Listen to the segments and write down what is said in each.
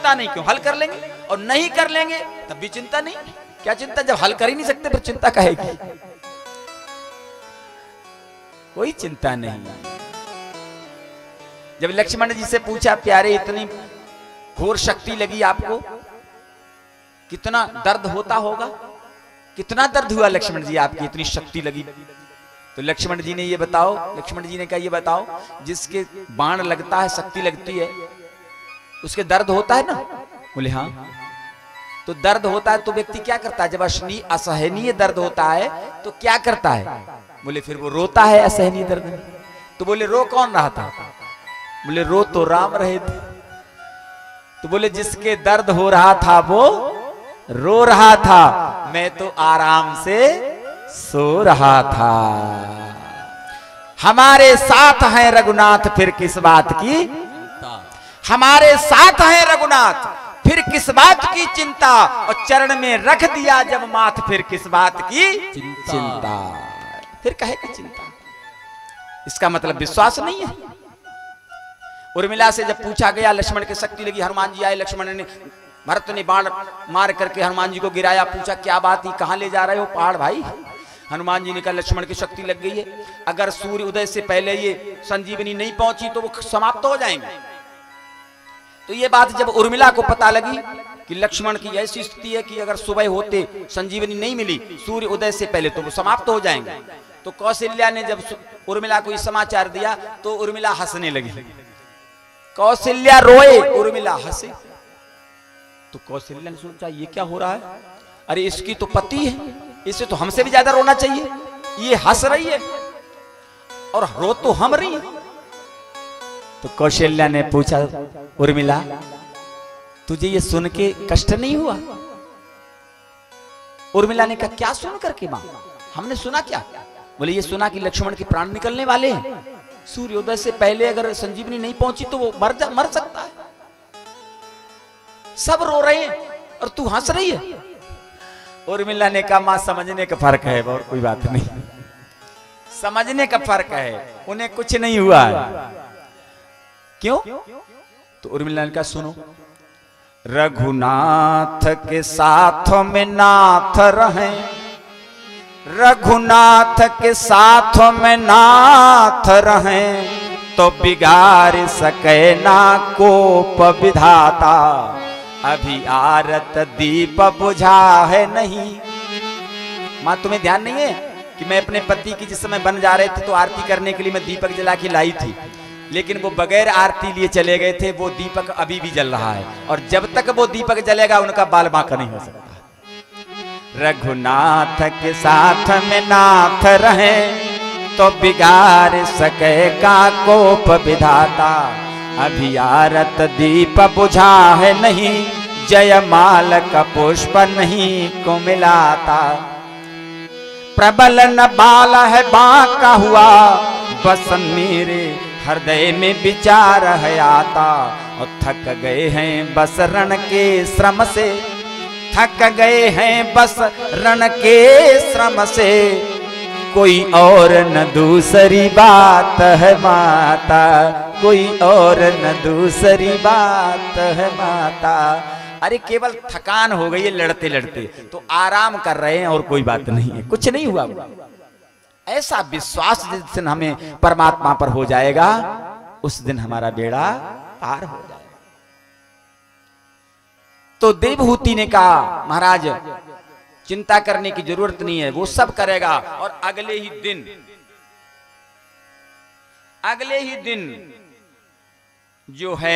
चिंता नहीं क्यों? हल कर लेंगे, और नहीं कर लेंगे तब भी चिंता नहीं। क्या चिंता? जब हल कर ही नहीं सकते फिर चिंता कहेगी? कोई चिंता नहीं। जब लक्ष्मण जी से पूछा, प्यारे इतनी घोर शक्ति लगी आपको, कितना दर्द होता होगा? कितना दर्द हुआ लक्ष्मण जी आपकी इतनी शक्ति लगी? तो लक्ष्मण जी ने ये बताओ, लक्ष्मण जी ने कहा ये बताओ, जिसके बाण लगता है, शक्ति लगती है, उसके दर्द होता है ना? बोले हाँ। तो दर्द होता है तो व्यक्ति क्या करता है? जब असहनीय दर्द होता है तो क्या करता है? बोले फिर वो रोता है असहनीय दर्द में। तो बोले रो कौन रहा था? बोले रो तो राम रहे थे। तो बोले जिसके दर्द हो रहा था वो रो रहा था, मैं तो आराम से सो रहा था। हमारे साथ हैं रघुनाथ, फिर किस बात की? हमारे साथ हैं रघुनाथ, फिर किस बात की चिंता? और चरण में रख दिया जब माथ, फिर किस बात की चिंता? फिर कहे कि चिंता, इसका मतलब विश्वास नहीं है। उर्मिला से जब पूछा गया, लक्ष्मण की शक्ति लगी, हनुमान जी आए, लक्ष्मण ने, भरत ने बाण मार करके हनुमान जी को गिराया, पूछा क्या बात है, कहां ले जा रहे हो पहाड़ भाई? हनुमान जी ने कहा लक्ष्मण की शक्ति लग गई है, अगर सूर्य उदय से पहले ये संजीवनी नहीं पहुंची तो वो समाप्त हो जाएंगे। तो ये बात जब उर्मिला को पता लगी कि लक्ष्मण की ऐसी स्थिति है कि अगर सुबह होते संजीवनी नहीं मिली सूर्य उदय से पहले तो वो समाप्त हो जाएंगे, तो कौशल्या ने जब उर्मिला को ये समाचार दिया तो उर्मिला हंसने लगी। कौशल्या रोए, उर्मिला हंसे। तो कौशल्या ने सोचा ये क्या हो रहा है? अरे इसकी तो पति है, इसे तो हमसे भी ज्यादा रोना चाहिए, ये हंस रही है और रो तो हम रही है। तो कौशल्या ने पूछा, उर्मिला तुझे ये सुन के कष्ट नहीं हुआ? उर्मिला ने कहा क्या सुन करके मां? हमने सुना क्या? बोले ये सुना कि लक्ष्मण के प्राण निकलने वाले हैं, सूर्योदय से पहले अगर संजीवनी नहीं पहुंची तो वो मर सकता है। सब रो रहे हैं और तू हंस रही है। उर्मिला ने कहा मां समझने का फर्क है, और कोई बात नहीं, समझने का फर्क है, उन्हें कुछ नहीं हुआ है। क्यों? तो उर्मिला ने कहा सुनो, रघुनाथ के साथ में नाथ रहे, रघुनाथ के साथ में नाथ रहे, तो बिगाड़ सके ना कोप विधाता, अभी आरत दीप बुझा है नहीं। मां तुम्हें ध्यान नहीं है कि मैं अपने पति की जिस समय बन जा रहे थे तो आरती करने के लिए मैं दीपक जला के लाई थी, लेकिन वो बगैर आरती लिए चले गए थे, वो दीपक अभी भी जल रहा है, और जब तक वो दीपक जलेगा उनका बाल बांका नहीं हो सकता। रघुनाथ के साथ में नाथ रहे, तो बिगाड़ सके का कोप विधाता, अभी आरत दीप बुझा है नहीं, जयमाल का पुष्प नहीं को मिलाता। प्रबल न बाल है बांका हुआ, बस मेरे हृदय में विचार है आता, और थक गए हैं बस रण के श्रम से, थक गए हैं बस रण के श्रम से, कोई और न दूसरी बात है माता, कोई और न दूसरी बात है माता। अरे केवल थकान हो गई है लड़ते लड़ते, तो आराम कर रहे हैं और कोई बात नहीं है, कुछ नहीं हुआ। ऐसा विश्वास जिस दिन हमें परमात्मा पर हो जाएगा उस दिन हमारा बेड़ा पार हो जाएगा। तो देवहूति ने कहा महाराज चिंता करने की जरूरत नहीं है, वो सब करेगा। और अगले ही दिन जो है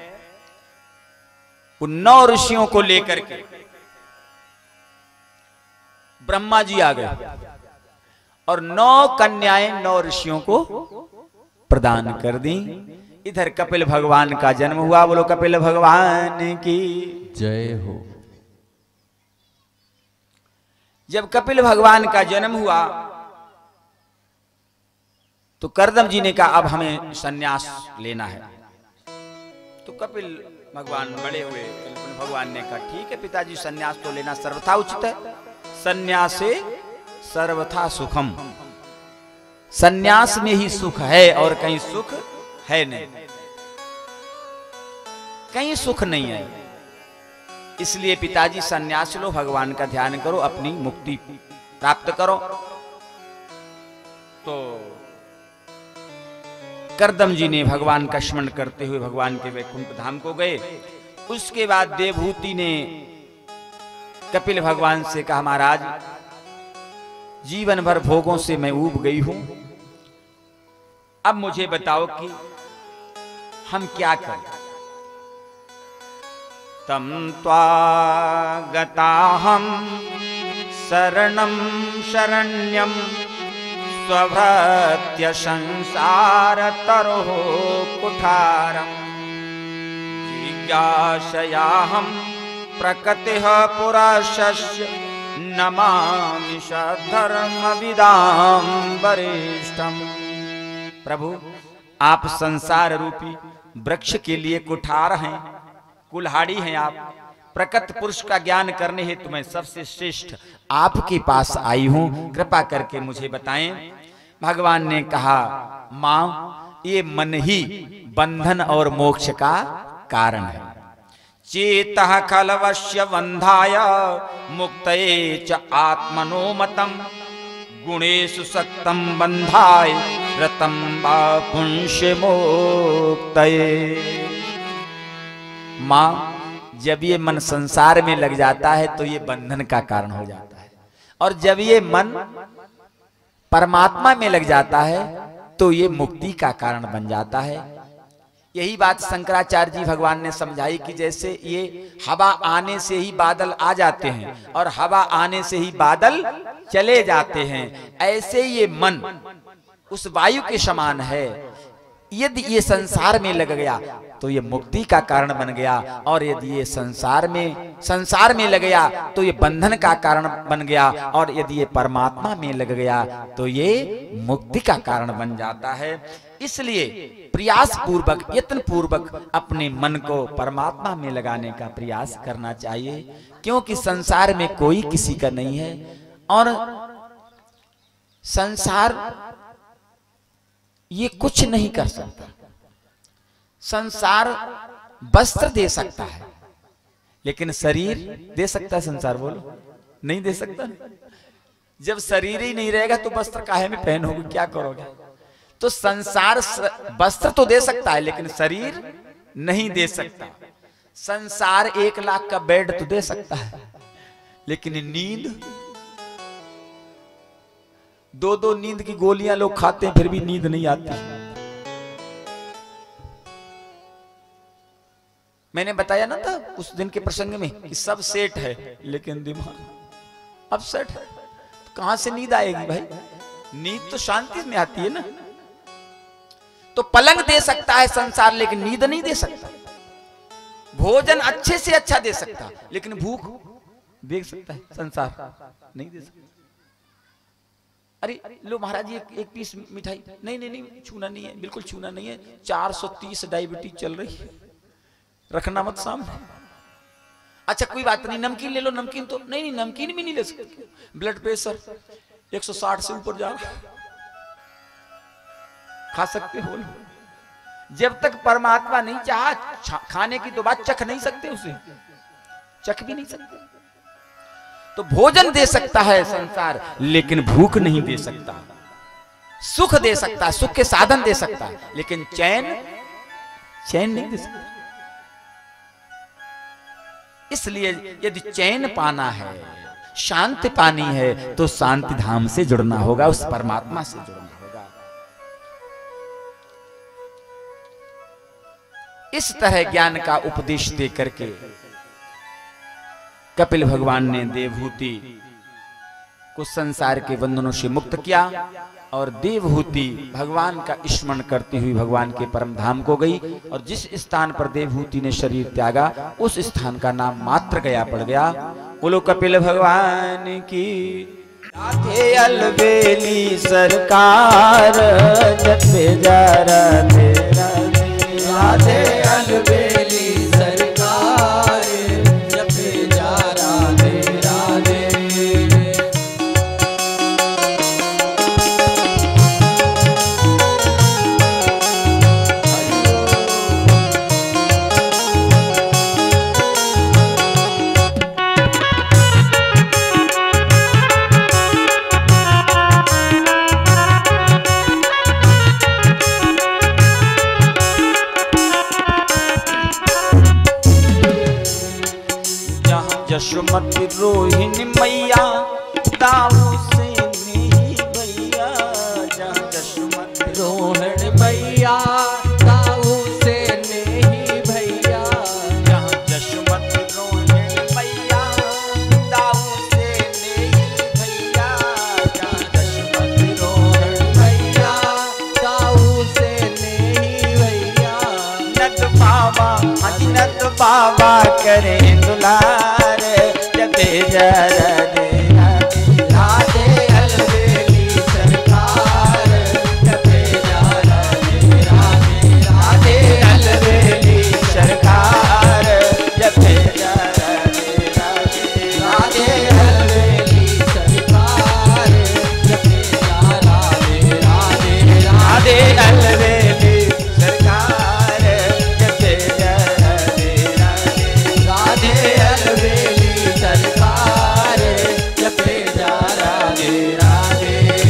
वो 9 ऋषियों को लेकर के ब्रह्मा जी आ गए और 9 कन्याएं 9 ऋषियों को प्रदान कर दी। इधर कपिल भगवान का जन्म हुआ। बोलो कपिल भगवान की जय हो। जब कपिल भगवान का जन्म हुआ तो करदम जी ने कहा अब हमें सन्यास लेना है। तो कपिल भगवान बड़े हुए, कपिल भगवान ने कहा ठीक है पिताजी, सन्यास तो लेना सर्वथा उचित है। सन्यासे सर्वथा सुखम, सन्यास में ही सुख है और कहीं सुख है नहीं, कहीं सुख नहीं है। इसलिए पिताजी सन्यास लो, भगवान का ध्यान करो, अपनी मुक्ति प्राप्त करो। तो करदम जी ने भगवान का स्मरण करते हुए भगवान के वैकुंठ धाम को गए। उसके बाद देवहूति ने कपिल भगवान से कहा, महाराज जीवन भर भोगों से मैं ऊब गई हूं, अब मुझे बताओ कि हम क्या करें। तम त्वागताहं शरणं शरण्यं स्वभृत्य संसार तरोः कुठारम् जिज्ञासयाहं प्रकृतिः पुरुषस्य नमामि सद्धर्मविदां वरिष्ठम्। प्रभु, आप संसार रूपी वृक्ष के लिए कुठार हैं, कुल्हाड़ी हैं। आप प्रकृत पुरुष का ज्ञान करने हेतु मैं सबसे श्रेष्ठ आपके पास आई हूं, कृपा करके मुझे बताएं। भगवान ने कहा, मां, ये मन ही बंधन और मोक्ष का कारण है। चेतः खलवस्य बंधाय मुक्तये च आत्मनोमतम् गुणेषु सक्तं बंधाय रतं वा पुंस्य मोक्तये। मां, जब ये मन संसार में लग जाता है तो ये बंधन का कारण हो जाता है, और जब ये मन परमात्मा में लग जाता है तो ये मुक्ति का कारण बन जाता है। यही बात शंकराचार्य जी भगवान ने समझाई कि जैसे ये हवा आने से ही बादल आ जाते हैं और हवा आने से ही बादल चले जाते हैं, ऐसे ये मन उस वायु के समान है। यदि ये संसार में लग गया तो ये मुक्ति का कारण बन गया, और यदि ये संसार में लग गया तो ये बंधन का कारण बन गया, और यदि ये परमात्मा में लग गया तो ये मुक्ति का कारण बन जाता है। इसलिए प्रयास पूर्वक, यत्न पूर्वक अपने मन को परमात्मा में लगाने का प्रयास करना चाहिए, क्योंकि संसार में कोई किसी का नहीं है। और संसार ये कुछ नहीं कर सकता। संसार वस्त्र दे सकता है, लेकिन शरीर दे सकता है संसार? बोलो, नहीं दे सकता। जब शरीर ही नहीं रहेगा तो वस्त्र काहे में पहनोगे, क्या करोगे? तो संसार वस्त्र तो दे सकता है, लेकिन शरीर नहीं दे सकता। संसार 1 लाख का बेड तो दे सकता है, लेकिन नींद, 2-2 नींद की गोलियां लोग खाते हैं फिर भी नींद नहीं आती। मैंने बताया ना था उस दिन के प्रसंग में कि सब सेट है लेकिन दिमाग अपसेट है। तो कहां से नींद आएगी भाई? नींद तो शांति में आती है ना। तो पलंग दे सकता है संसार, लेकिन नींद नहीं दे सकता। भोजन अच्छे से अच्छा दे सकता, लेकिन भूख दे सकता है संसार नहीं दे सकता। अरे लो महाराज एक पीस मिठाई, नहीं नहीं नहीं, छूना नहीं है, बिल्कुल छूना नहीं है, 430 डायबिटीज चल रही है, रखना मत सामने। अच्छा कोई बात नहीं, नमकीन ले लो, नमकीन तो नहीं, नमकीन भी नहीं ले सकते, ब्लड प्रेशर 160 से ऊपर जा रहा है, खा सकते हो? जब तक परमात्मा नहीं चाहा खाने की तो बात चख नहीं सकते, उसे चख भी नहीं सकते। तो भोजन दे सकता है संसार, लेकिन भूख नहीं दे सकता। सुख दे सकता है, सुख के साधन दे सकता है, लेकिन चैन नहीं दे सकता। इसलिए यदि चैन पाना है, शांति पानी है, तो शांति धाम से जुड़ना होगा, उस परमात्मा से जुड़ना होगा। इस तरह ज्ञान का उपदेश दे करके कपिल भगवान ने देवहूति को संसार के बंधनों से मुक्त किया, और देवहूति भगवान का स्मरण करती हुई भगवान के परम धाम को गई। और जिस स्थान पर देवहूति ने शरीर त्यागा, उस स्थान का नाम मात्र गया पड़ गया। बोलो कपिल भगवान की। राधे अलबेली सरकार जपे जा राधे राधे, राधे अलबेली सरकार जपे जा राधे राधे। जशुमती रोहिणी मैया दाऊ से नहीं भैया, जहाँ जशुमती रोहिणी मैया दाऊ से नहीं भैया, जहाँ जशुमती रोहिणी मैया दाऊ से नहीं भैया, जहाँ जशुमती रोहिणी मैया दाऊ से नहीं भैया। नद बाबा नद बाबा करें दुलार, जपे जरा दे राधे अलबेली सरकार, जपे जरा दे राधे राधे अलबेली सरकार, जपे जरा दे राधे अलबेली सरकार, जपे जरा दे राधे राधे अलबेली सरकार, जपे जरा दे राधे अलबेली सरकार, जपे जरा दे राधे।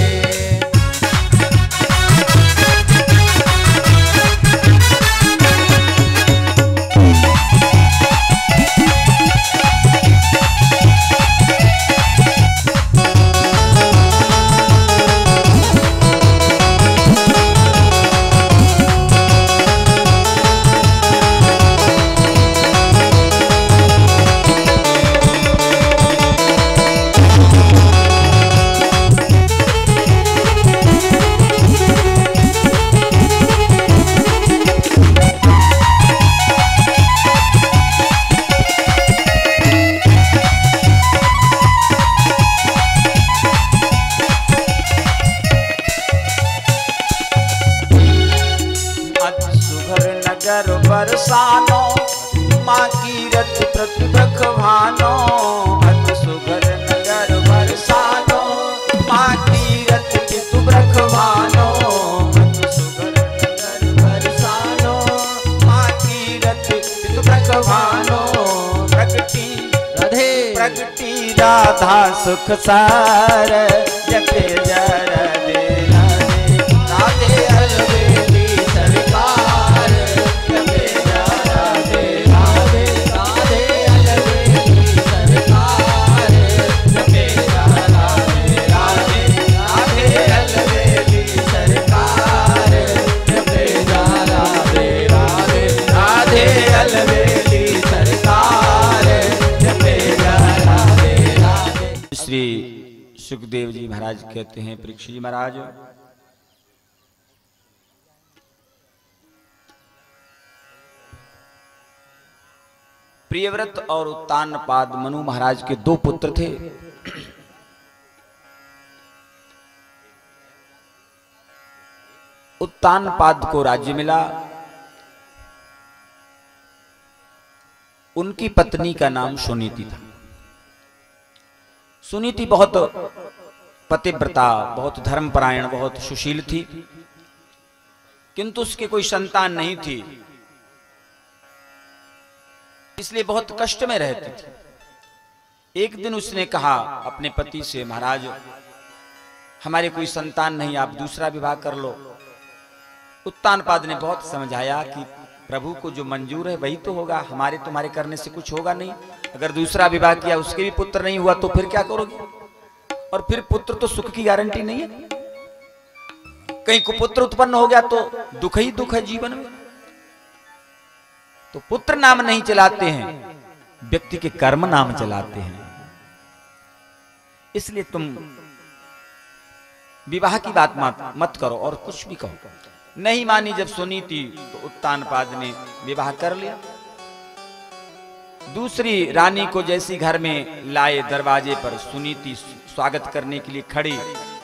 नगर बरसानो माँ की रत प्रतिभवानो, अत सुघर नगर बरसानो माँ की रत प्रतिभवानो, अत सुघर नगर बरसानो माँ की रत प्रतिभवानो। प्रगति राधे प्रगति राधा सुख सार, जपे जरा दे राधे अलबेली सरकार, जपे जरा दे राधे राधे अलबेली सरकार, जपे जरा दे राधे राधे अलबेली सरकार, जपे जरा दे राधे राधे अलबेली सरकार, जपे जरा दे राधे। श्री सुखदेव जी महाराज कहते हैं, परीक्षित जी महाराज, प्रियव्रत और उत्तानपाद मनु महाराज के दो पुत्र थे। उत्तानपाद को राज्य मिला, उनकी पत्नी का नाम सुनीति था। सुनीति बहुत पतिव्रता, बहुत धर्मपरायण, बहुत सुशील थी, किंतु उसके कोई संतान नहीं थी, इसलिए बहुत कष्ट में रहती थी। एक दिन उसने कहा अपने पति से, महाराज हमारे कोई संतान नहीं, आप दूसरा विवाह कर लो। उत्तानपाद ने बहुत समझाया कि प्रभु को जो मंजूर है वही तो होगा, हमारे तुम्हारे करने से कुछ होगा नहीं। अगर दूसरा विवाह किया उसके भी पुत्र नहीं हुआ तो फिर क्या करोगे? और फिर पुत्र तो सुख की गारंटी नहीं है, कहीं कुपुत्र उत्पन्न हो गया तो दुख ही दुख है जीवन में। तो पुत्र नाम नहीं चलाते हैं, व्यक्ति के कर्म नाम चलाते हैं। इसलिए तुम विवाह की बात मत करो और कुछ भी कहो। नहीं मानी जब सुनीति तो उत्तानपाद ने विवाह कर लिया। दूसरी रानी को जैसी घर में लाए, दरवाजे पर सुनीति स्वागत करने के लिए खड़ी,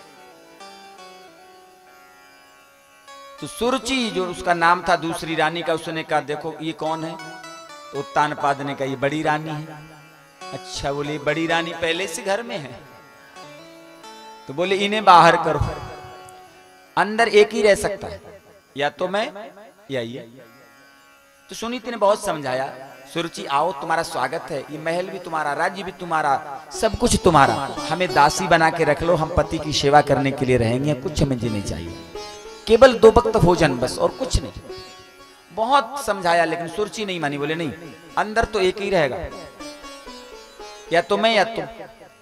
तो सुरुचि जो उसका नाम था दूसरी रानी का, उसने कहा देखो ये कौन है? तो उत्तानपाद ने कहा ये बड़ी रानी है। अच्छा, बोले बड़ी रानी पहले से घर में है? तो बोले इन्हें बाहर करो, अंदर एक ही रह सकता है, या तो मैं या ये। तो सुनीति ने बहुत समझाया, सुरुचि आओ तुम्हारा स्वागत है, ये महल भी तुम्हारा, राज्य भी तुम्हारा, सब कुछ तुम्हारा, हमें दासी बना के रख लो, हम पति की सेवा करने के लिए रहेंगे, कुछ हमें नहीं चाहिए, केवल 2 वक्त भोजन बस और कुछ नहीं। बहुत समझाया लेकिन सुरुचि नहीं मानी, बोले नहीं अंदर तो एक ही रहेगा। या तो मैं या तुम।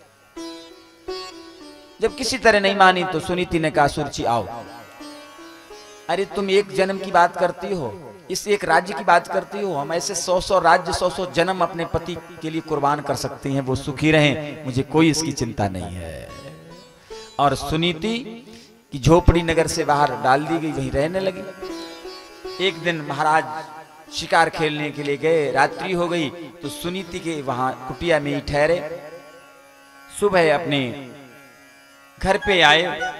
जब किसी तरह नहीं मानी तो सुनीति ने कहा सुरुचि आओ। अरे तुम एक जन्म की बात करती हो, इस एक राज्य की बात करती हो, हम ऐसे 100 राज्य 100 जन्म अपने पति के लिए कुर्बान कर सकती हैं, वो सुखी रहें, मुझे कोई इसकी चिंता नहीं है। और सुनीति की झोपड़ी नगर से बाहर डाल दी गई, वहीं रहने लगी। एक दिन महाराज शिकार खेलने के लिए गए, रात्रि हो गई तो सुनीति के वहां कुटिया में ही ठहरे। सुबह अपने घर पे आए,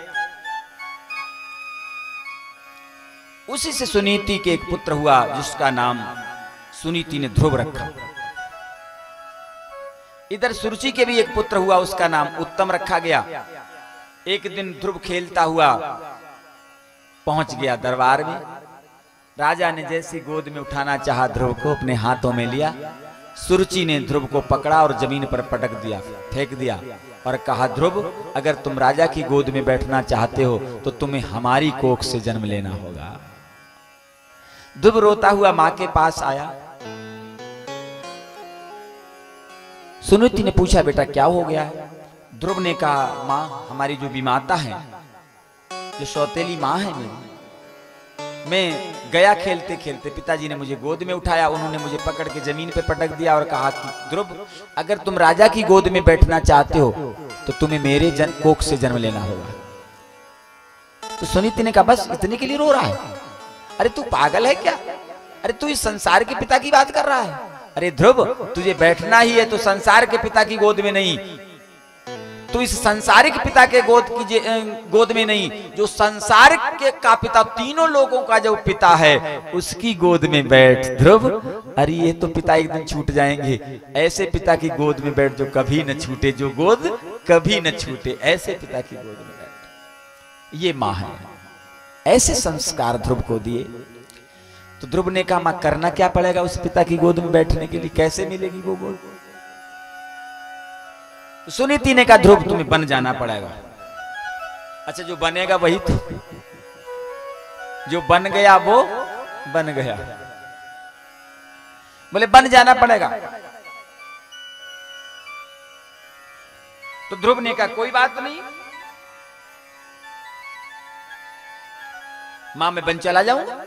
उसी से सुनीति के एक पुत्र हुआ जिसका नाम सुनीति ने ध्रुव रखा। इधर सुरुचि के भी एक पुत्र हुआ, उसका नाम उत्तम रखा गया। एक दिन ध्रुव खेलता हुआ पहुंच गया दरबार में। राजा ने जैसे गोद में उठाना चाहा, ध्रुव को अपने हाथों में लिया। सुरुचि ने ध्रुव को पकड़ा और जमीन पर पटक दिया, फेंक दिया और कहा, ध्रुव अगर तुम राजा की गोद में बैठना चाहते हो तो तुम्हें हमारी कोख से जन्म लेना होगा। ध्रुव रोता हुआ मां के पास आया। सुनीति ने पूछा, बेटा क्या हो गया है? ध्रुव ने कहा, मां हमारी जो विमाता है, जो सौतेली मां है मेरी, मैं गया खेलते खेलते, पिताजी ने मुझे गोद में उठाया, उन्होंने मुझे पकड़ के जमीन पे पटक दिया और कहा कि ध्रुव अगर तुम राजा की गोद में बैठना चाहते हो तो तुम्हें मेरे कोख से जन्म लेना होगा। तो सुनीति ने कहा, बस इतने के लिए रो रहा है? अरे तू पागल है क्या? अरे तू इस संसार के पिता की बात कर रहा है? अरे ध्रुव तुझे बैठना ही है तो संसार के पिता की गोद में नहीं, तो इस संसारिक पिता के गोद में नहीं, जो संसार के का पिता, तीनों लोगों का जो पिता है उसकी गोद में बैठ ध्रुव। अरे ये तो पिता एक दिन छूट जाएंगे, ऐसे पिता की गोद में बैठ जो कभी न छूटे, जो गोद कभी न छूटे, ऐसे पिता की गोद में बैठ। ये मां है। ऐसे संस्कार ध्रुव को दिए। तो ध्रुव ने कहा, मां करना क्या पड़ेगा उस पिता की गोद में बैठने के लिए, कैसे मिलेगी वो गोद? सुनीति ने कहा, ध्रुव तुम्हें बन जाना पड़ेगा। अच्छा जो बनेगा वही तो, जो बन गया वो बन गया। बोले बन जाना पड़ेगा। तो ध्रुव ने कहा, कोई बात नहीं मां, मैं बन चला जाऊंगा।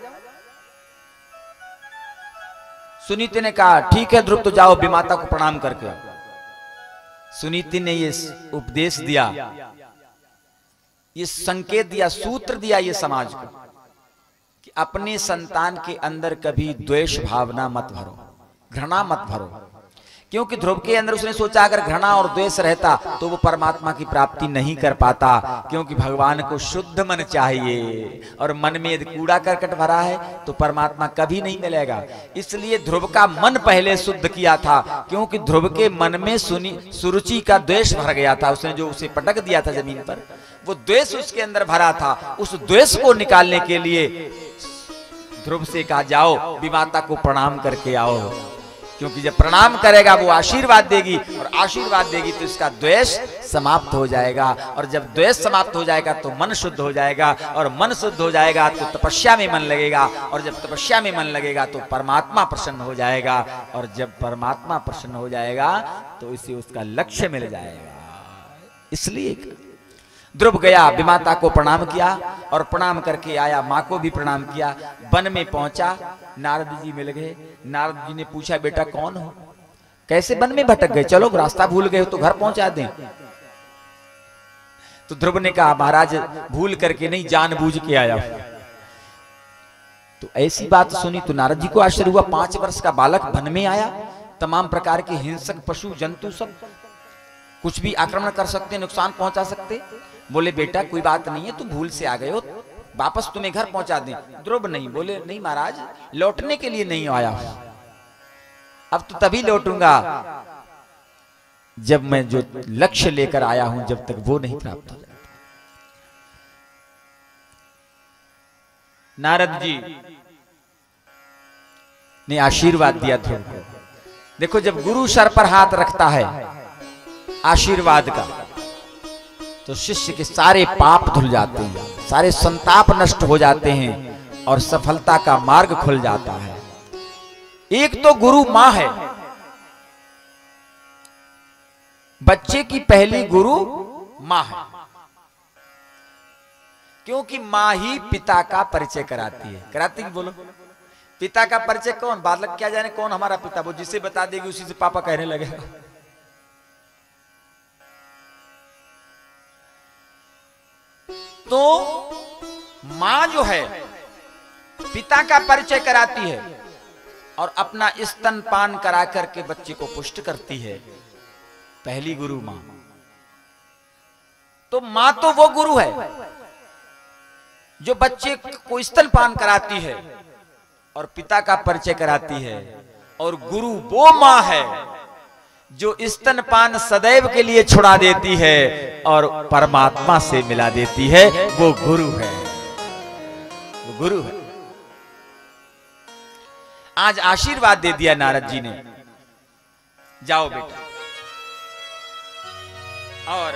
सुनीति ने कहा, ठीक है ध्रुव, तो जाओ विमाता को प्रणाम करके आओ। सुनीति ने ये उपदेश दिया, ये संकेत दिया, सूत्र दिया ये समाज को कि अपने संतान के अंदर कभी द्वेष भावना मत भरो, घृणा मत भरो। क्योंकि ध्रुव के अंदर उसने सोचा अगर घृणा और द्वेष रहता तो वो परमात्मा की प्राप्ति नहीं कर पाता, क्योंकि भगवान को शुद्ध मन चाहिए और मन में यदि कूड़ा करकट भरा है तो परमात्मा कभी नहीं मिलेगा। इसलिए ध्रुव का मन पहले शुद्ध किया था, क्योंकि ध्रुव के मन में सुरुचि का द्वेष भर गया था। उसने जो उसे पटक दिया था जमीन पर, वो द्वेष उसके अंदर भरा था। उस द्वेष को निकालने के लिए ध्रुव से कहा, जाओ विमाता को प्रणाम करके आओ, क्योंकि जब प्रणाम करेगा वो आशीर्वाद देगी, और आशीर्वाद देगी तो इसका द्वेष समाप्त हो जाएगा, और जब द्वेष समाप्त हो जाएगा तो मन शुद्ध हो जाएगा, और मन शुद्ध हो जाएगा तो तपस्या में मन लगेगा, और जब तपस्या में मन लगेगा तो परमात्मा प्रसन्न हो जाएगा, और जब परमात्मा प्रसन्न हो जाएगा तो इसे उसका लक्ष्य मिल जाएगा। इसलिए ध्रुव गया, विमाता को प्रणाम किया और प्रणाम करके आया, मां को भी प्रणाम किया। वन में पहुंचा, नारद जी मिल गए। नारद जी ने पूछा, बेटा कौन हो, कैसे वन में भटक गए? चलो रास्ता भूल गए हो तो घर पहुंचा दें। तो ध्रुव ने कहा, महाराज भूल करके नहीं, जानबूझ के आया। तो ऐसी बात सुनी तो नारद जी को आश्चर्य हुआ। 5 वर्ष का बालक वन में आया, तमाम प्रकार के हिंसक पशु जंतु सब कुछ भी आक्रमण कर सकते, नुकसान पहुंचा सकते। बोले बेटा कोई बात नहीं है, तुम भूल से आ गए हो, वापस तुम्हें घर पहुंचा दें। ध्रुव नहीं, बोले नहीं महाराज, लौटने के लिए नहीं आया, अब तो तभी लौटूंगा जब मैं जो लक्ष्य लेकर आया हूं, जब तक वो नहीं प्राप्त हो जाता। नारद जी ने आशीर्वाद दिया ध्रुव को। देखो जब गुरु सर पर हाथ रखता है आशीर्वाद का, तो शिष्य के सारे पाप धुल जाते हैं, सारे संताप नष्ट हो जाते हैं और सफलता का मार्ग खुल जाता है। एक तो गुरु मां है, बच्चे की पहली गुरु मां है, क्योंकि मां ही पिता का परिचय कराती है। कराती है, बोलो। पिता का परिचय कौन? बालक क्या जाने कौन हमारा पिता, वो जिसे बता देगी उसी से पापा कहने लगेगा। तो मां जो है पिता का परिचय कराती है और अपना स्तनपान करा करके बच्चे को पुष्ट करती है, पहली गुरु मां। तो मां तो वो गुरु है जो बच्चे को स्तनपान कराती है और पिता का परिचय कराती है, और गुरु वो मां है जो स्तनपान सदैव के लिए छुड़ा देती है और परमात्मा से मिला देती है। वो गुरु है, वो गुरु है। आज आशीर्वाद दे दिया नारद जी ने, जाओ बेटा। और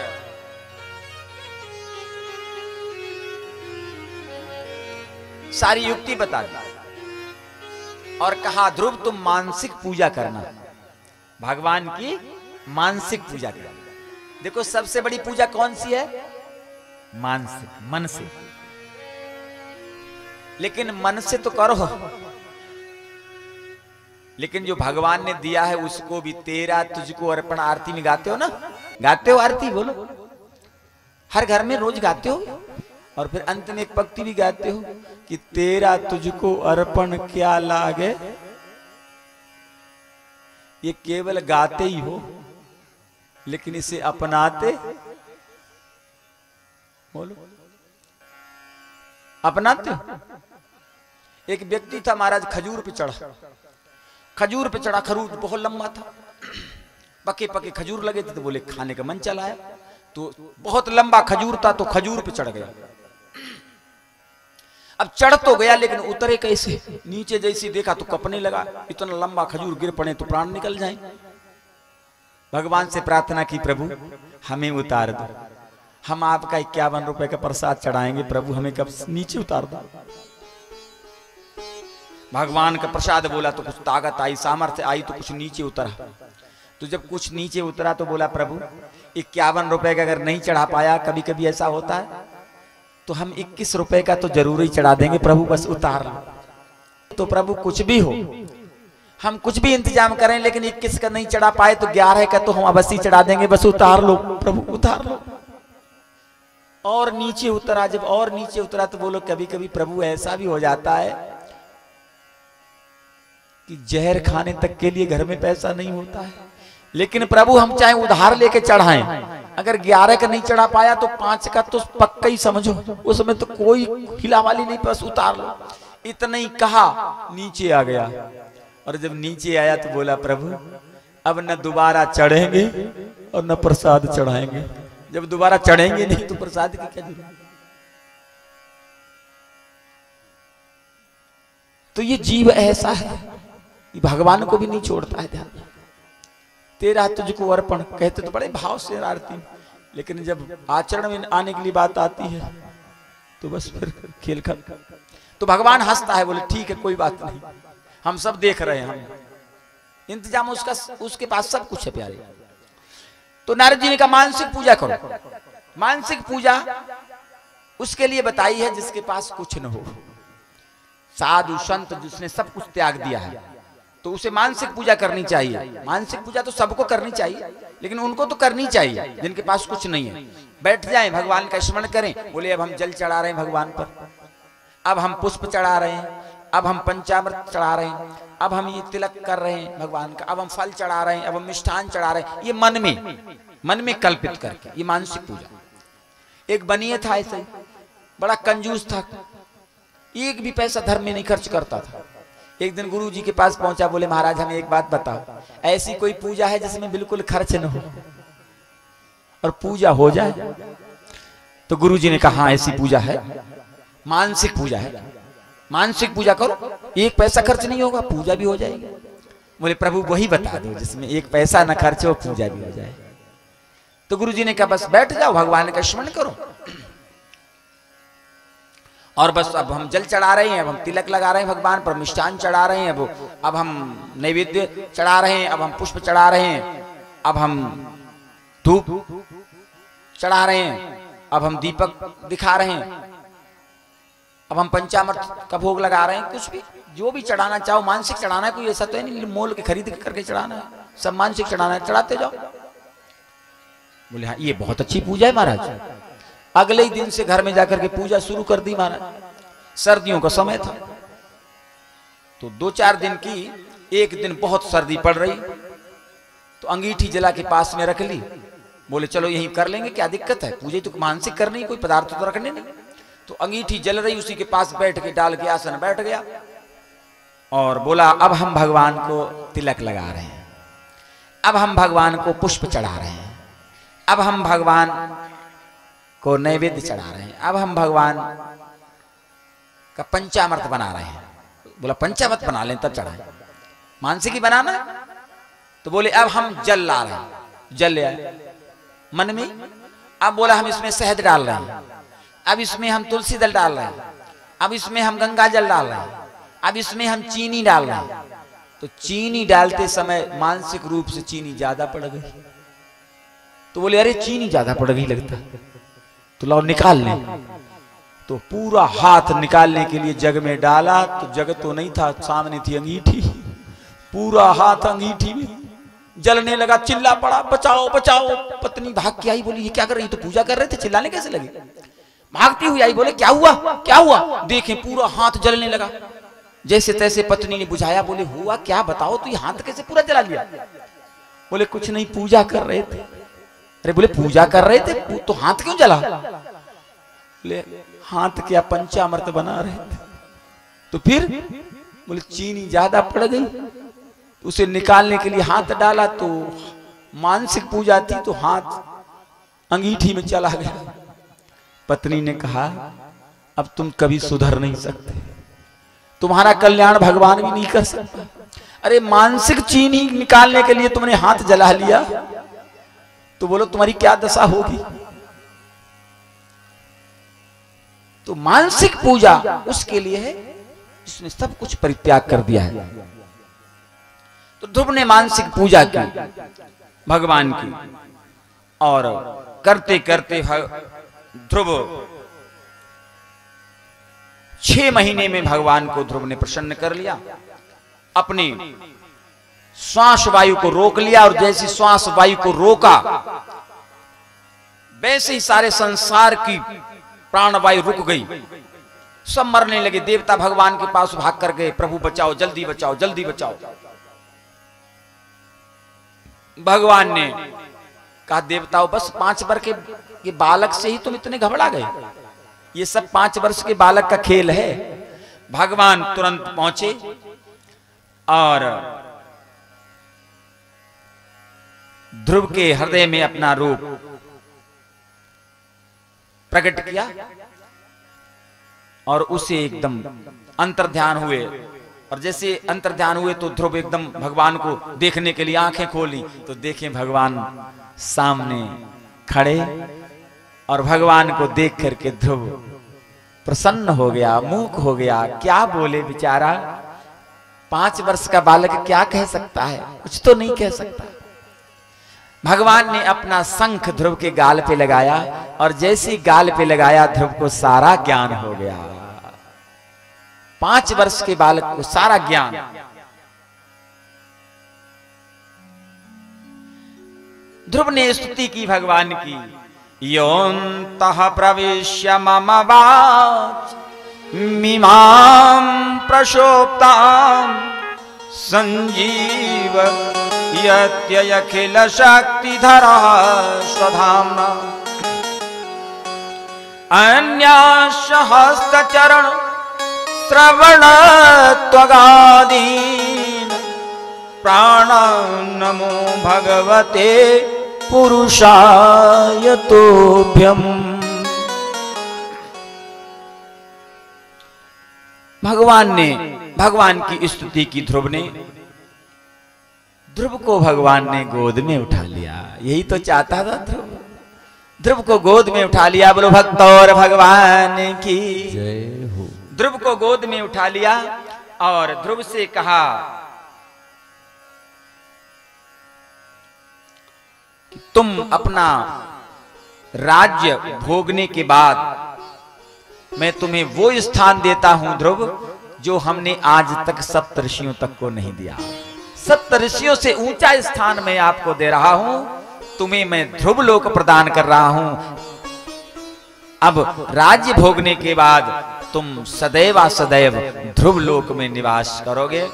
सारी युक्ति बता दी और कहा ध्रुव तुम मानसिक पूजा करना, भगवान की मानसिक पूजा करना। देखो सबसे बड़ी पूजा कौन सी है? मानसिक, मन से। लेकिन मन से तो करो, लेकिन जो भगवान ने दिया है उसको भी तेरा तुझको अर्पण आरती में गाते हो ना? गाते हो आरती? बोलो। हर घर में रोज गाते हो और फिर अंत में एक पंक्ति भी गाते हो कि तेरा तुझको अर्पण क्या लागे। ये केवल गाते ही हो, लेकिन इसे अपनाते? बोलो, अपनाते हो? एक व्यक्ति था महाराज, खजूर पे चढ़ा, खजूर पे चढ़ा, खजूर बहुत लंबा था, पके पके खजूर लगे थे, तो बोले खाने का मन चला है, तो बहुत लंबा खजूर था तो खजूर पे चढ़ गया। अब चढ़ तो गया लेकिन उतरे कैसे? नीचे जैसे देखा तो कपने लगा, इतना लंबा खजूर गिर पड़े तो प्राण निकल जाए। भगवान से प्रार्थना की, प्रभु हमें उतार दो, हम आपका 51 रुपए का प्रसाद चढ़ाएंगे, प्रभु हमें कब नीचे उतार दो। भगवान का प्रसाद बोला तो कुछ ताकत आई, सामर्थ्य आई, तो कुछ नीचे उतरा। तो जब कुछ नीचे उतरा तो बोला प्रभु 51 रुपए का अगर नहीं चढ़ा पाया, कभी कभी ऐसा होता है, तो हम 21 रुपए का तो जरूर ही चढ़ा देंगे, प्रभु बस उतार लो। तो प्रभु कुछ भी हो, हम कुछ भी इंतजाम करें, लेकिन 21 का नहीं चढ़ा पाए तो 11 का तो हम अवश्य चढ़ा देंगे, बस उतार लो प्रभु, उतार लो। और नीचे उतरा, जब और नीचे उतरा तो बोलो कभी कभी प्रभु ऐसा भी हो जाता है कि जहर खाने तक के लिए घर में पैसा नहीं होता है, लेकिन प्रभु हम चाहे उधार लेके चढ़ाएं, अगर 11 का नहीं चढ़ा पाया तो 5 का तो पक्का ही समझो, उसमें तो कोई हिला वाली नहीं, बस उतार लो। इतना ही कहा, नीचे आ गया। और जब नीचे आया तो बोला प्रभु अब न दोबारा चढ़ेंगे और न प्रसाद चढ़ाएंगे। जब दोबारा चढ़ेंगे नहीं तो प्रसाद की क्या जरूरत? तो ये जीव ऐसा है कि भगवान को भी नहीं छोड़ता है। ध्यान, तेरा तुझको अर्पण कहते तो बड़े भाव से आरती, लेकिन जब आचरण में आने के लिए बात आती है तो बस फिर खेल कर। तो भगवान हंसता है, बोले ठीक है कोई बात नहीं, हम सब देख रहे हैं, हम इंतजाम उसका, उसके पास सब कुछ है प्यारे। तो नारद जी ने कहा मानसिक पूजा करो। मानसिक पूजा उसके लिए बताई है जिसके पास कुछ न हो, साधु संत जिसने सब कुछ त्याग दिया है, तो उसे मानसिक पूजा करनी चाहिए। मानसिक पूजा तो सबको करनी चाहिए, लेकिन उनको तो करनी चाहिए जिनके पास कुछ नहीं है। बैठ जाएं, भगवान का स्मरण करें, बोले अब हम जल चढ़ा रहे हैं भगवान पर, अब हम पुष्प चढ़ा रहे हैं, अब हम पंचामृत चढ़ा रहे हैं, अब हम ये तिलक कर रहे हैं भगवान का, अब हम फल चढ़ा रहे हैं, अब हम मिष्ठान चढ़ा रहे हैं। ये मन में कल्पित करके, ये मानसिक पूजा। एक बनिए था ऐसे, बड़ा कंजूस था, एक भी पैसा धर्म में नहीं खर्च करता था। एक दिन गुरु जी के पास पहुंचा, बोले महाराज हमें एक बात बताओ, ऐसी कोई पूजा है जिसमें बिल्कुल खर्च न हो और पूजा हो जाए? तो गुरु जी ने कहा हाँ ऐसी पूजा है, मानसिक पूजा है, मानसिक पूजा करो, एक पैसा खर्च नहीं होगा, पूजा भी हो जाएगी। बोले प्रभु वही बता दो जिसमें एक पैसा न खर्च हो, पूजा भी हो जाए। तो गुरु जी ने कहा बस बैठ जाओ, भगवान का स्मरण करो, और बस अब हम जल चढ़ा रहे हैं, अब हम तिलक लगा रहे हैं भगवान पर, मिष्ठान चढ़ा रहे हैं, अब हम नैवेद्य चढ़ा रहे हैं, अब हम पुष्प चढ़ा रहे हैं, अब हम धूप चढ़ा रहे हैं, अब हम दीपक दिखा रहे हैं, अब हम पंचामृत का भोग लगा रहे हैं, कुछ भी जो भी चढ़ाना चाहो, मानसिक चढ़ाना है, कोई ऐसा तो है नहीं मोल के खरीद करके चढ़ाना है, सब मानसिक चढ़ाना है, चढ़ाते जाओ। बोले हाँ ये बहुत अच्छी पूजा है महाराज। अगले ही दिन से घर में जाकर के पूजा शुरू कर दी महाराज। सर्दियों का समय था तो 2-4 दिन की, एक दिन बहुत सर्दी पड़ रही तो अंगीठी जला के पास में रख ली। बोले चलो यही कर लेंगे, क्या दिक्कत है, पूजा तो मानसिक करनी, कोई पदार्थ तो रखने नहीं। तो अंगीठी जल रही, उसी के पास बैठ के डाल के आसन बैठ गया और बोला अब हम भगवान को तिलक लगा रहे हैं, अब हम भगवान को पुष्प चढ़ा रहे हैं, अब हम भगवान को नैवेद्य चढ़ा रहे हैं, अब हम भगवान का पंचामृत बना रहे हैं। बोला पंचामृत बना लें तब चढ़ाएं, मानसिक ही बनाना। तो बोले अब हम जल ला रहे हैं, जल ले आए मन में। अब बोला हम इसमें शहद डाल रहे हैं, अब इसमें हम तुलसी दल डाल रहे हैं, अब इसमें हम गंगा जल डाल रहे हैं, अब इसमें हम चीनी डाल रहे हैं। तो चीनी डालते समय मानसिक रूप से चीनी ज्यादा पड़ गई। तो बोले अरे चीनी ज्यादा पड़ गई लगता, तो लाओ निकाल लें। तो पूरा हाथ निकालने के लिए जग में डाला तो जग तो नहीं था, सामने थी अंगीठी। पूरा हाथ अंगीठी में जलने लगा, चिल्ला पड़ा बचाओ बचाओ। पत्नी भाग के आई, बोली ये क्या कर रही, तो पूजा कर रहे थे, चिल्लाने कैसे लगे। भागती हुई आई, बोले क्या हुआ क्या हुआ। देखें पूरा हाथ जलने लगा। जैसे तैसे पत्नी ने बुझाया, बोले हुआ क्या बताओ, तो ये हाथ कैसे पूरा जला लिया। बोले कुछ नहीं पूजा कर रहे थे। अरे बोले पूजा कर रहे थे तो हाथ क्यों जला। बोले हाथ क्या पंचामृत बना रहे थे। तो फिर बोले चीनी ज्यादा पड़ गई, उसे निकालने के लिए हाथ डाला तो मानसिक पूजा थी तो हाथ अंगीठी में चला गया। पत्नी ने कहा अब तुम कभी सुधर नहीं सकते, तुम्हारा कल्याण भगवान भी नहीं कर सकता। अरे मानसिक चीनी निकालने के लिए तुमने हाथ जला लिया, तो बोलो तुम्हारी क्या दशा होगी। तो मानसिक पूजा उसके लिए है जिसने सब कुछ परित्याग कर दिया है। तो ध्रुव ने मानसिक पूजा की भगवान की, और करते करते ध्रुव 6 महीने में भगवान को ध्रुव ने प्रसन्न कर लिया। अपनी श्वास वायु को रोक लिया, और जैसी श्वास वायु को रोका वैसे ही सारे संसार की प्राणवायु रुक गई, सब मरने लगे। देवता भगवान के पास भाग कर गए, प्रभु बचाओ जल्दी बचाओ जल्दी बचाओ। भगवान ने कहा देवताओं बस 5 वर्ष के बालक से ही तुम इतने घबरा गए, ये सब 5 वर्ष के बालक का खेल है। भगवान तुरंत पहुंचे और ध्रुव के हृदय में अपना रूप प्रकट किया और उसे एकदम अंतर्ध्यान हुए। और जैसे अंतर्ध्यान हुए तो ध्रुव एकदम भगवान को देखने के लिए आंखें खोली, तो देखें भगवान सामने खड़े, और भगवान को देख करके ध्रुव प्रसन्न हो गया, मूक हो गया। क्या बोले बेचारा, 5 वर्ष का बालक क्या कह सकता है, कुछ तो नहीं कह सकता। भगवान ने अपना शंख ध्रुव के गाल पे लगाया, और जैसे ही गाल पे लगाया ध्रुव को सारा ज्ञान हो गया। 5 वर्ष के बालक को सारा ज्ञान। ध्रुव ने स्तुति की भगवान की, योऽन्तः प्रविश्य मम वाच मिमां प्रशोप्तां संजीव यत्यखिल शक्तिधरः स्वधाम्ना अन्याश्च हस्तचरण श्रवण त्वगादीन् प्राण नमो भगवते पुरुषाय तोभ्यम्। भगवान की स्तुति की ध्रुव ने। ध्रुव को भगवान ने गोद में उठा लिया, यही तो चाहता था ध्रुव। ध्रुव को गोद में उठा लिया, बोलो भक्त और भगवान की जय हो। ध्रुव को गोद में उठा लिया और ध्रुव से कहा तुम अपना राज्य भोगने के बाद मैं तुम्हें वो स्थान देता हूं ध्रुव जो हमने आज तक सप्तऋषियों तक को नहीं दिया। सप्तऋषियों से ऊंचा स्थान मैं आपको दे रहा हूं, तुम्हें मैं ध्रुव लोक प्रदान कर रहा हूं। अब राज्य भोगने के बाद तुम सदैव सदैव ध्रुव लोक में निवास करोगे।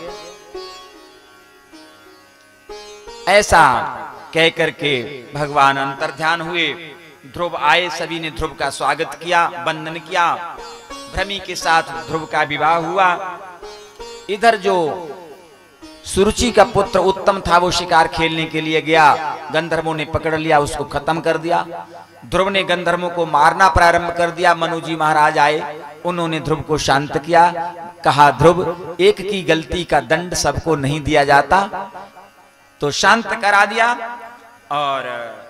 ऐसा कह करके भगवान अंतर्ध्यान हुए। ध्रुव आए, सभी ने ध्रुव का स्वागत किया, वंदन किया। भ्रमी के साथ ध्रुव का विवाह हुआ। इधर जो सुरुचि का पुत्र उत्तम था वो शिकार खेलने के लिए गया, गंधर्वों ने पकड़ लिया, उसको खत्म कर दिया। ध्रुव ने गंधर्वों को मारना प्रारंभ कर दिया। मनुजी महाराज आए, उन्होंने ध्रुव को शांत किया। कहा ध्रुव, एक की गलती का दंड सबको नहीं दिया जाता, तो शांत करा दिया। और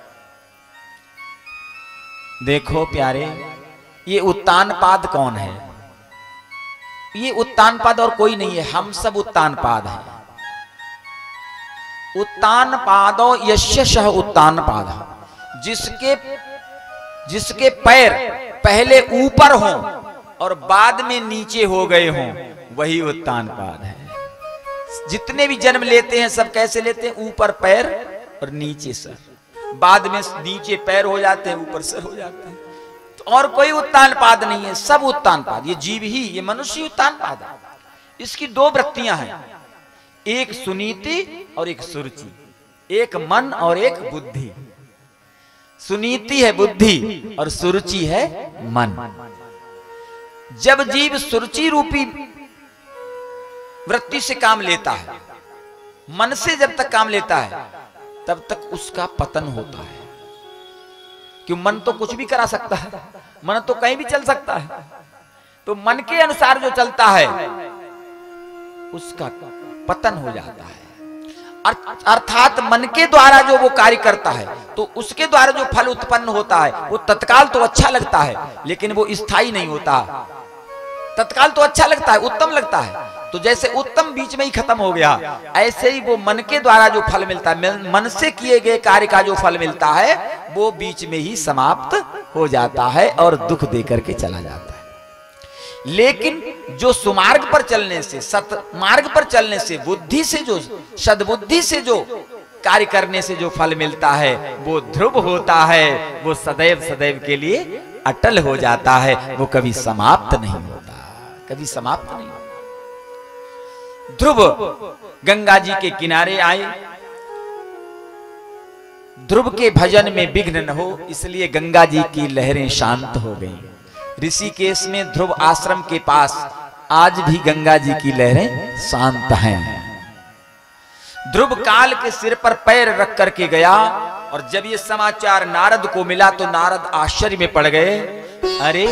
देखो प्यारे, ये उत्तानपाद कौन है? ये उत्तानपाद और कोई नहीं है, हम सब उत्तानपाद हैं। उत्तानपादो यस्य उत्तानपाद, जिसके पैर पहले ऊपर हों और बाद में नीचे हो गए हों, वही उत्तानपाद है। जितने भी जन्म लेते हैं सब कैसे लेते हैं? ऊपर पैर और नीचे सर, बाद में नीचे पैर हो जाते हैं, ऊपर सर हो जाते हैं। तो और कोई उत्तानपाद नहीं है, सब उत्तानपाद। ये जीव ही, ये मनुष्य उत्तानपाद है। इसकी दो वृत्तियां हैं, एक सुनीति और एक सुरुचि, एक मन और एक बुद्धि। सुनीति है बुद्धि और सुरुचि है मन। जब जीव सुरुचि रूपी वृत्ति से काम लेता है, मन से जब तक काम लेता है, तब तक उसका पतन होता है। क्यों? मन तो कुछ भी करा सकता है, मन तो कहीं भी चल सकता है। तो मन के अनुसार जो चलता है उसका पतन हो जाता है। अर्थात मन के द्वारा जो वो कार्य करता है तो उसके द्वारा जो फल उत्पन्न होता है वो तत्काल तो अच्छा लगता है, लेकिन वो स्थायी नहीं होता। तत्काल तो अच्छा लगता है, उत्तम लगता है, तो जैसे उत्तम बीच में ही खत्म हो गया, ऐसे ही वो मन के द्वारा जो फल मिलता है, मन से किए गए कार्य का जो फल मिलता है वो बीच में ही समाप्त हो जाता है और दुख देकर के चला जाता है। लेकिन जो सुमार्ग पर चलने से, सतमार्ग पर चलने से, बुद्धि से, जो सद्बुद्धि से जो कार्य करने से जो फल मिलता है वो ध्रुव होता है। वो सदैव सदैव के लिए अटल हो जाता है, वो कभी समाप्त नहीं होता, कभी समाप्त नहीं। ध्रुव गंगा जी के किनारे आए। ध्रुव के भजन में विघ्न न हो, इसलिए गंगा जी की लहरें शांत हो गईं। ऋषिकेश में ध्रुव आश्रम के पास आज भी गंगा जी की लहरें शांत हैं। ध्रुव काल के सिर पर पैर रख करके गया और जब ये समाचार नारद को मिला तो नारद आश्चर्य में पड़ गए। अरे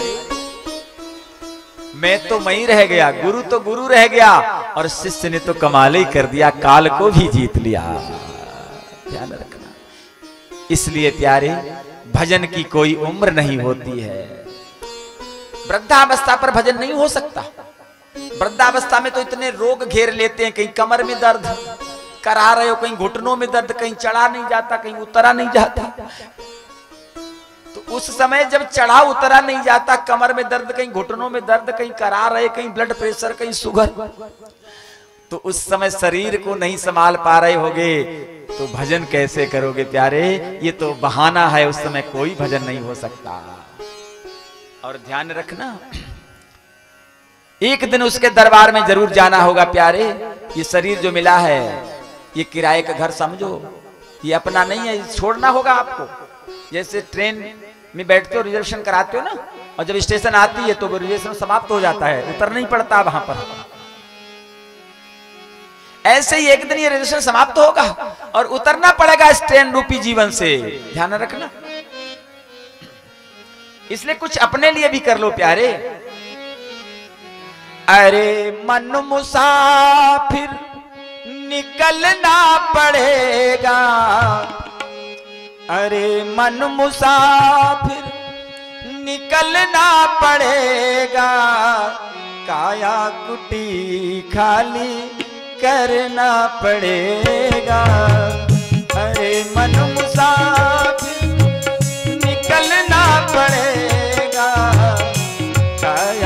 मैं तो वहीं रह गया, गुरु तो गुरु रह गया और शिष्य ने तो कमाल ही कर दिया, काल को भी जीत लिया। ध्यान रखना। इसलिए प्यारे, भजन की कोई उम्र नहीं होती है। वृद्धावस्था पर भजन नहीं हो सकता। वृद्धावस्था में तो इतने रोग घेर लेते हैं, कहीं कमर में दर्द करा रहे हो, कहीं घुटनों में दर्द, कहीं चढ़ा नहीं जाता, कहीं उतरा नहीं जाता। तो उस समय जब चढ़ा उतरा नहीं जाता, कमर में दर्द, कहीं घुटनों में दर्द, कहीं करा रहे, कहीं ब्लड प्रेशर, कहीं शुगर, तो उस समय शरीर को नहीं संभाल पा रहे होगे तो भजन कैसे करोगे प्यारे? ये तो बहाना है, उस समय कोई भजन नहीं हो सकता। और ध्यान रखना, एक दिन उसके दरबार में जरूर जाना होगा प्यारे। ये शरीर जो मिला है ये किराए का घर समझो, ये अपना नहीं है, छोड़ना होगा आपको। जैसे ट्रेन में बैठते हो, रिजर्वेशन कराते हो ना, और जब स्टेशन आती है तो वो रिजर्वेशन समाप्त हो जाता है, उतर नहीं पड़ता वहां पर। ऐसे ही एक दिन ये रिजर्वेशन समाप्त होगा और उतरना पड़ेगा इस ट्रेन रूपी जीवन से। ध्यान रखना। इसलिए कुछ अपने लिए भी कर लो प्यारे। अरे मन मुसाफिर निकलना पड़ेगा, अरे मन मुसाफिर निकलना पड़ेगा, काया कुटी खाली करना पड़ेगा। अरे मन मुसाफिर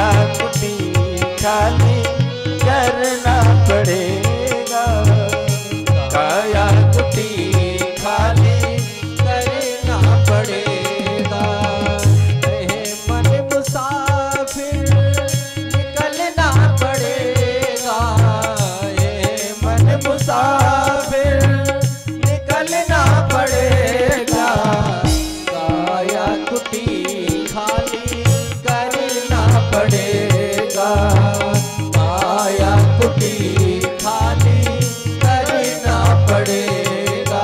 काया कुटी खाली करना पड़ेगा, काया कुटी खाली करना पड़ेगा। रहे मन मुसाफिर निकलना पड़ेगा, ये मन मुसाफिर निकलना पड़ेगा। काया कुटी खाली करना पड़ेगा, काया कुटी खाली करना पड़ेगा।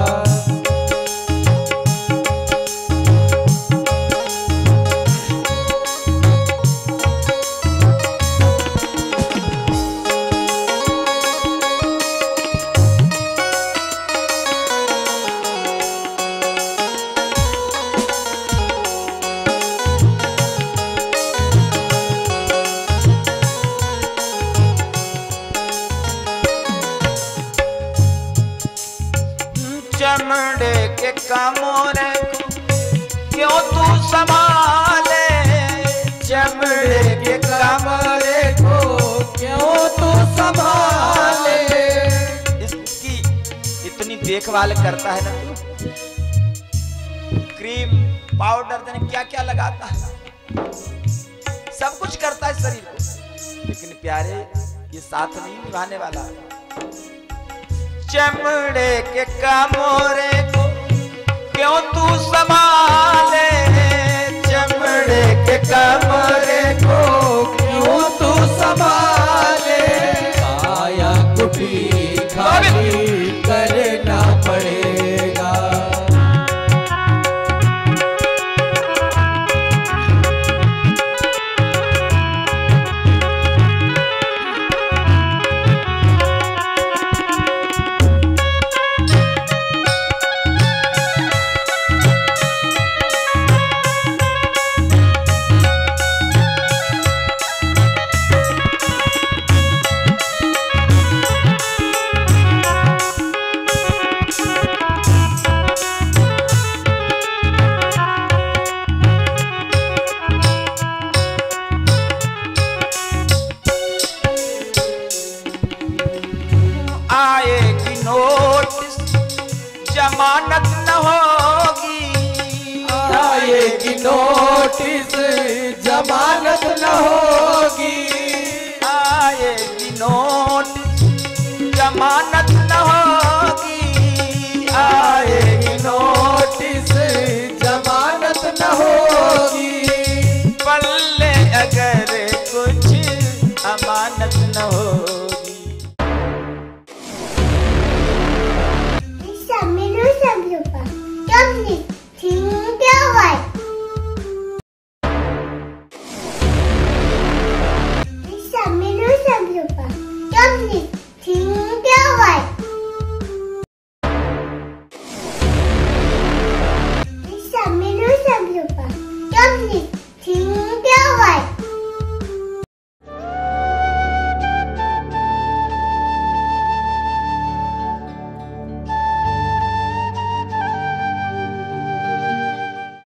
चमड़े के कमरे को क्यों तू संभाले, चमड़े के कमरे को क्यों तू संभाले। इसकी इतनी देखभाल करता है ना तू, क्रीम पाउडर देने क्या क्या लगाता है, सब कुछ करता है शरीर को, लेकिन प्यारे ये साथ नहीं निभाने वाला। चमड़े के कमरे को क्यों तू संभाले, चमड़े के कमरे को क्यों तू संभाले। काया कुटी खाली करना पड़ेगा, आएगी नोटिस जमानत न होगी, आएगी नोटिस जमानत न होगी, आएगी नोटिस जमानत न होगी, आएगी नोटिस जमानत न होगी। पल्ले अगर कुछ अमानत न होगी। Bisa minum sampai lupa. Jom ni,